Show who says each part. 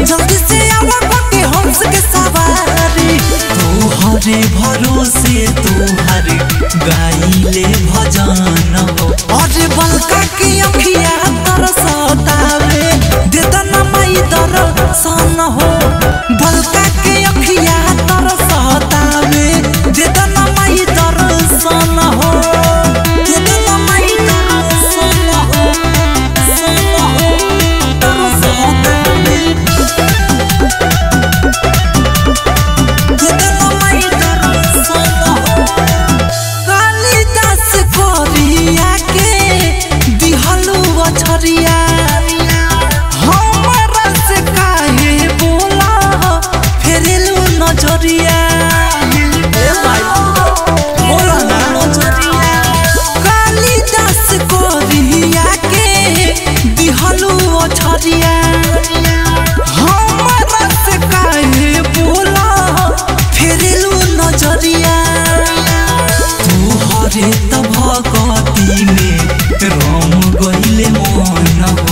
Speaker 1: जल्दी से आवा के हंस के सवारी तोहरे भरोसे तोहर गाइले भजन हो अरे बलका के अखिया तरसतावे देदना माई दर्शन हो बलका के अखिया तरसतावे देदना माई दर्शन हो देदना माई दर्शन हो तरसतावे देदना माई दर्शन हो कालिदास कोरिया के दिहलु अछरिया हमरा से काहे बोला फेरेलु नजरिया ए भाई बोला ना नजरिया कालिदास कोरिया के दिहलु अछरिया हमरा से काहे बोला फेरेलु नजरिया तोहरे त भगती में राम गइले मन